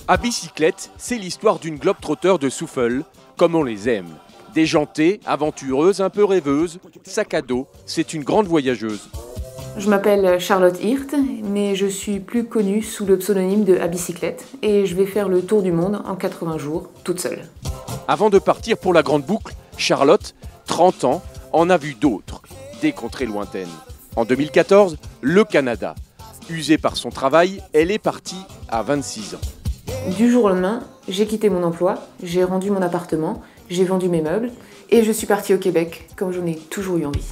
À bicyclette, c'est l'histoire d'une globe-trotteur de Souffle, comme on les aime. Déjantée, aventureuse, un peu rêveuse, sac à dos, c'est une grande voyageuse. Je m'appelle Charlotte Hirt, mais je suis plus connue sous le pseudonyme de À bicyclette et je vais faire le tour du monde en 80 jours, toute seule. Avant de partir pour la grande boucle, Charlotte, 30 ans, en a vu d'autres, des contrées lointaines. En 2014, le Canada. Usée par son travail, elle est partie à 26 ans. Du jour au lendemain, j'ai quitté mon emploi, j'ai rendu mon appartement, j'ai vendu mes meubles et je suis partie au Québec, comme j'en ai toujours eu envie.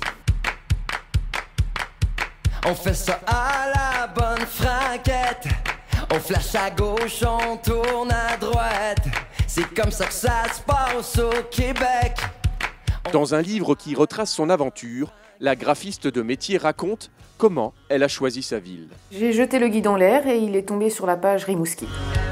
On fait ça à la bonne franquette. On flash à gauche, on tourne à droite. C'est comme ça que ça se passe au Québec. Dans un livre qui retrace son aventure, la graphiste de métier raconte comment elle a choisi sa ville. J'ai jeté le guide en l'air et il est tombé sur la page Rimouski.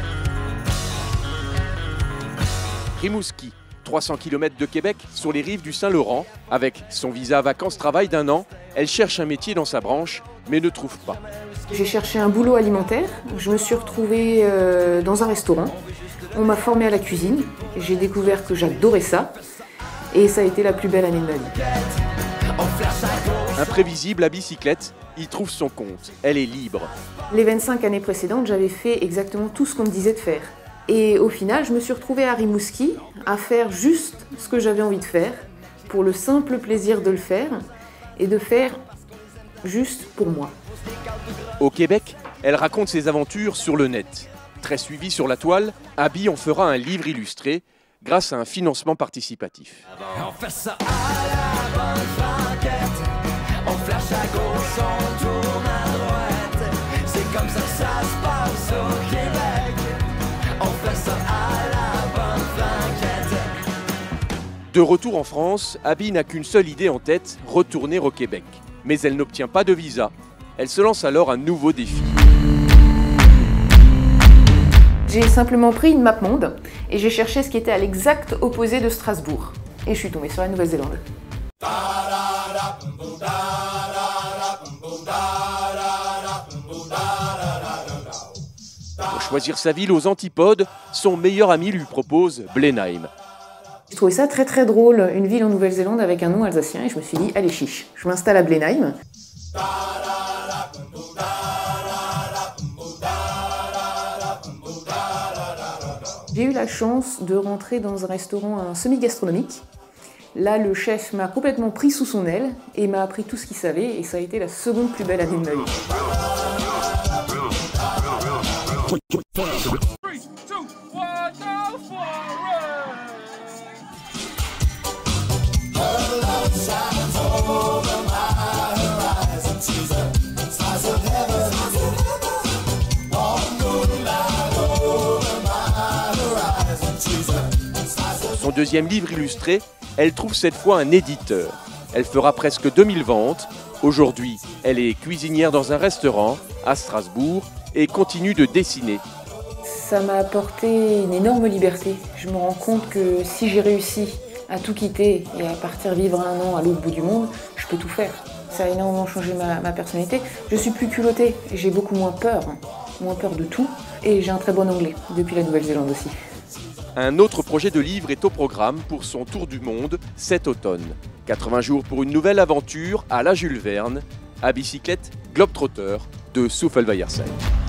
Rimouski, 300 km de Québec, sur les rives du Saint-Laurent. Avec son visa vacances-travail d'1 an, elle cherche un métier dans sa branche, mais ne trouve pas. J'ai cherché un boulot alimentaire, je me suis retrouvée dans un restaurant. On m'a formée à la cuisine, j'ai découvert que j'adorais ça, et ça a été la plus belle année de ma vie. Imprévisible à bicyclette, il trouve son compte. Elle est libre. Les 25 années précédentes, j'avais fait exactement tout ce qu'on me disait de faire. Et au final, je me suis retrouvée à Rimouski à faire juste ce que j'avais envie de faire, pour le simple plaisir de le faire, et de faire juste pour moi. Au Québec, elle raconte ses aventures sur le net. Très suivie sur la toile, Abby en fera un livre illustré grâce à un financement participatif. On fait ça à la bonne franquette. On flash à gauche, on tourne à droite. C'est comme ça que ça se passe au Québec. On fait ça à la bonne franquette. De retour en France, Abby n'a qu'une seule idée en tête, retourner au Québec. Mais elle n'obtient pas de visa. Elle se lance alors un nouveau défi. J'ai simplement pris une map monde et j'ai cherché ce qui était à l'exact opposé de Strasbourg. Et je suis tombée sur la Nouvelle-Zélande. Pour choisir sa ville aux antipodes, son meilleur ami lui propose Blenheim. J'ai trouvé ça très très drôle, une ville en Nouvelle-Zélande avec un nom alsacien, et je me suis dit, allez chiche, je m'installe à Blenheim. J'ai eu la chance de rentrer dans un restaurant semi-gastronomique. Là, le chef m'a complètement pris sous son aile et m'a appris tout ce qu'il savait, et ça a été la seconde plus belle année de ma vie. Son deuxième livre illustré, elle trouve cette fois un éditeur. Elle fera presque 2000 ventes. Aujourd'hui, elle est cuisinière dans un restaurant à Strasbourg et continue de dessiner. Ça m'a apporté une énorme liberté. Je me rends compte que si j'ai réussi à tout quitter et à partir vivre 1 an à l'autre bout du monde, je peux tout faire. Ça a énormément changé ma personnalité. Je suis plus culottée, j'ai beaucoup moins peur de tout, et j'ai un très bon anglais, depuis la Nouvelle-Zélande aussi. Un autre projet de livre est au programme pour son tour du monde cet automne. 80 jours pour une nouvelle aventure à la Jules Verne, à bicyclette globe-trotteur de Souffle-Vayersheim.